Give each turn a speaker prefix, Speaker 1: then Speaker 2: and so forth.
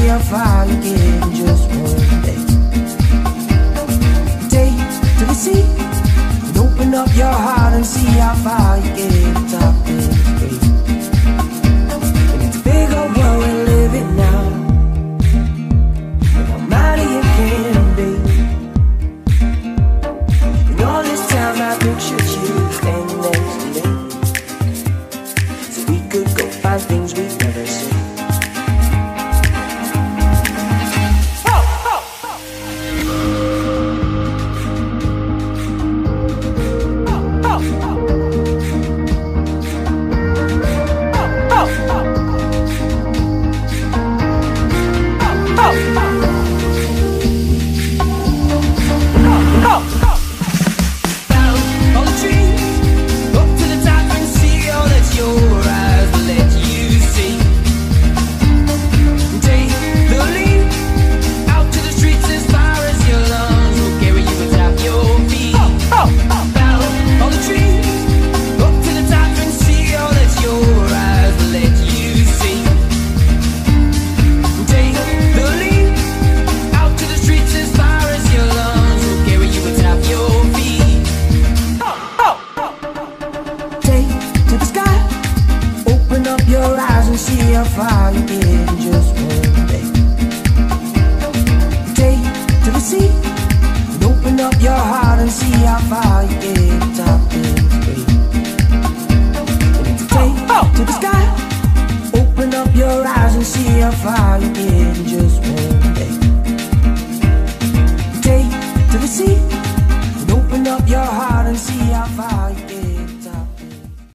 Speaker 1: see how far you get in just one day. Take to the sea and open up your heart and see how far you get. Top is great. And it's a big old world we're living now, and how mighty it can be. And all this time I pictured you standing next to me, so we could go find things we've never seen. See how far you get in just one.